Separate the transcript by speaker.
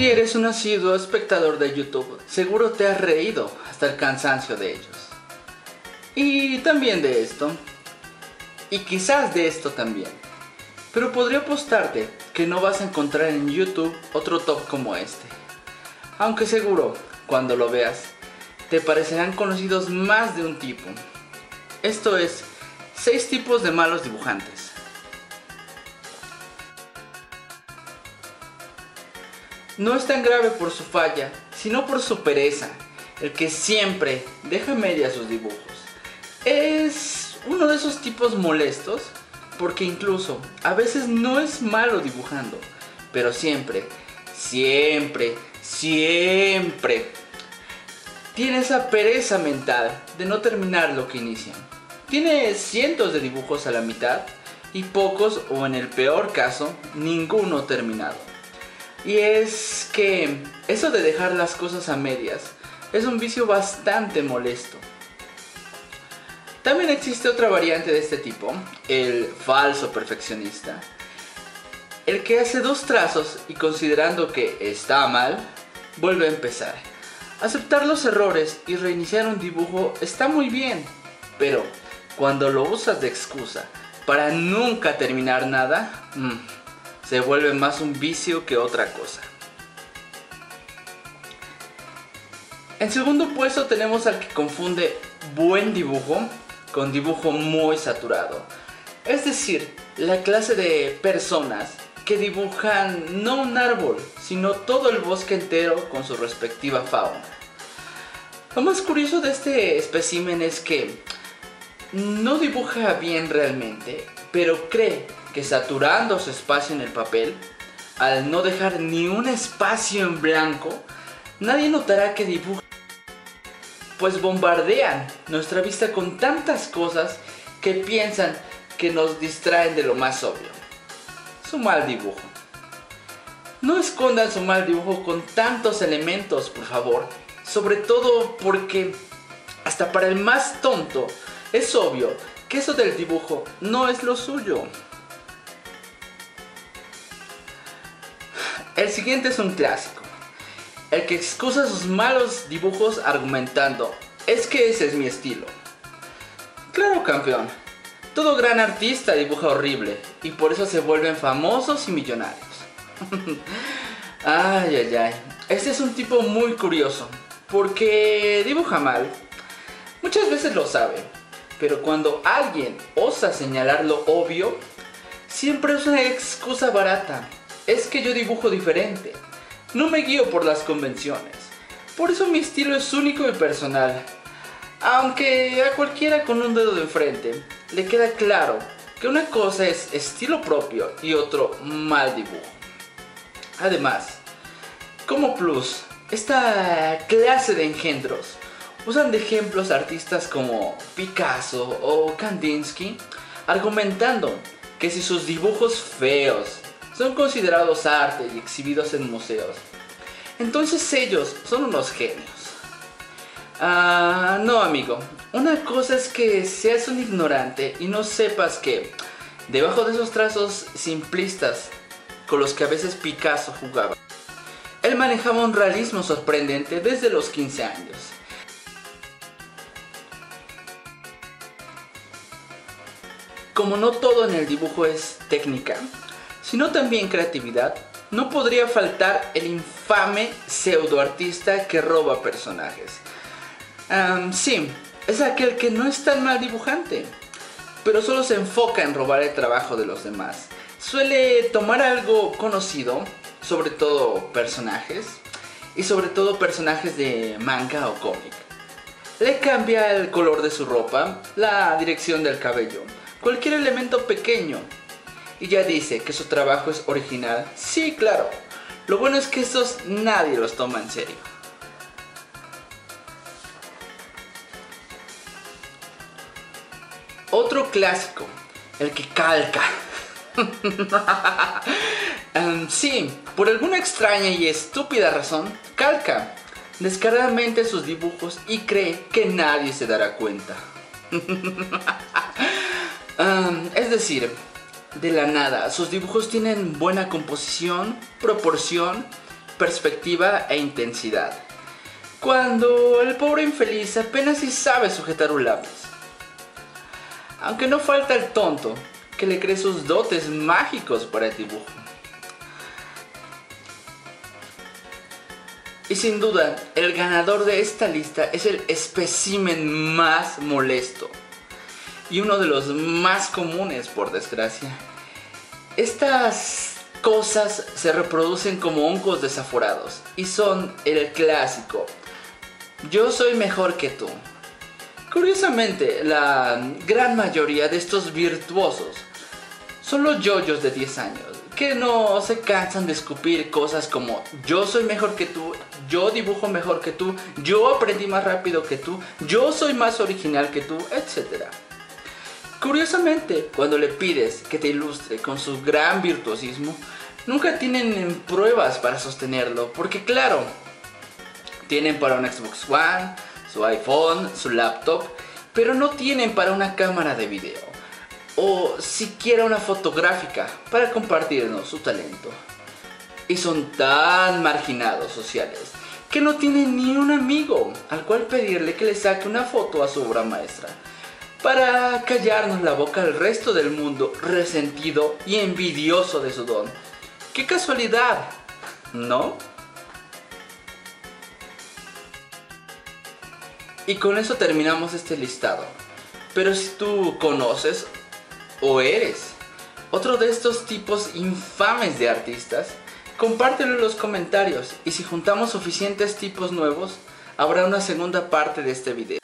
Speaker 1: Si eres un asiduo espectador de YouTube, seguro te has reído hasta el cansancio de ellos. Y también de esto. Y quizás de esto también. Pero podría apostarte que no vas a encontrar en YouTube otro top como este. Aunque seguro, cuando lo veas, te parecerán conocidos más de un tipo. Esto es, 6 tipos de malos dibujantes. No es tan grave por su falla, sino por su pereza, el que siempre deja media sus dibujos. Es uno de esos tipos molestos, porque incluso a veces no es malo dibujando, pero siempre tiene esa pereza mental de no terminar lo que inician. Tiene cientos de dibujos a la mitad y pocos, o en el peor caso, ninguno terminado. Y es que eso de dejar las cosas a medias es un vicio bastante molesto. También existe otra variante de este tipo, el falso perfeccionista. El que hace 2 trazos y considerando que está mal, vuelve a empezar. Aceptar los errores y reiniciar un dibujo está muy bien, pero cuando lo usas de excusa para nunca terminar nada, se vuelve más un vicio que otra cosa. En segundo puesto tenemos al que confunde buen dibujo con dibujo muy saturado. Es decir, la clase de personas que dibujan no un árbol, sino todo el bosque entero con su respectiva fauna. Lo más curioso de este espécimen es que no dibuja bien realmente, pero cree que saturando su espacio en el papel, al no dejar ni un espacio en blanco, nadie notará que dibuja. Pues bombardean nuestra vista con tantas cosas que piensan que nos distraen de lo más obvio. Su mal dibujo. No escondan su mal dibujo con tantos elementos, por favor. Sobre todo porque hasta para el más tonto es obvio que eso del dibujo no es lo suyo. El siguiente es un clásico. El que excusa sus malos dibujos argumentando, es que ese es mi estilo. Claro, campeón. Todo gran artista dibuja horrible y por eso se vuelven famosos y millonarios. Ay. Este es un tipo muy curioso, porque dibuja mal. Muchas veces lo sabe, pero cuando alguien osa señalar lo obvio, siempre es una excusa barata. Es que yo dibujo diferente. No me guío por las convenciones. Por eso mi estilo es único y personal. Aunque a cualquiera con un dedo de frente le queda claro que una cosa es estilo propio y otro mal dibujo. Además, como plus, esta clase de engendros usan de ejemplos artistas como Picasso o Kandinsky, argumentando que si sus dibujos feos son considerados arte y exhibidos en museos, entonces ellos son unos genios. No, amigo, una cosa es que seas un ignorante y no sepas que debajo de esos trazos simplistas con los que a veces Picasso jugaba, él manejaba un realismo sorprendente desde los 15 años. Como no todo en el dibujo es técnica, sino también creatividad, no podría faltar el infame pseudoartista que roba personajes. Sí, es aquel que no es tan mal dibujante, pero solo se enfoca en robar el trabajo de los demás. Suele tomar algo conocido, sobre todo personajes, y sobre todo personajes de manga o cómic. Le cambia el color de su ropa, la dirección del cabello, cualquier elemento pequeño, y ya dice que su trabajo es original. Sí, claro. Lo bueno es que estos nadie los toma en serio. Otro clásico, el que calca. Sí, por alguna extraña y estúpida razón, calca descaradamente sus dibujos y cree que nadie se dará cuenta. Es decir, de la nada, sus dibujos tienen buena composición, proporción perspectiva e intensidad. Cuando el pobre infeliz apenas si sabe sujetar un lápiz. Aunque no falta el tonto que le cree sus dotes mágicos para el dibujo. Y sin duda, el ganador de esta lista es el espécimen más molesto. Y uno de los más comunes, por desgracia. Estas cosas se reproducen como hongos desaforados y son el clásico: yo soy mejor que tú. Curiosamente, la gran mayoría de estos virtuosos son los yoyos de 10 años, que no se cansan de escupir cosas como yo soy mejor que tú, yo dibujo mejor que tú, yo aprendí más rápido que tú, yo soy más original que tú, etc. Curiosamente, cuando le pides que te ilustre con su gran virtuosismo, nunca tienen pruebas para sostenerlo, porque claro, tienen para un Xbox One, su iPhone, su laptop, pero no tienen para una cámara de video, o siquiera una fotográfica para compartirnos su talento. Y son tan marginados sociales que no tienen ni un amigo al cual pedirle que le saque una foto a su obra maestra, para callarnos la boca al resto del mundo resentido y envidioso de su don. ¡Qué casualidad!, ¿no? Y con eso terminamos este listado. Pero si tú conoces o eres otro de estos tipos infames de artistas, compártelo en los comentarios y si juntamos suficientes tipos nuevos, habrá una segunda parte de este video.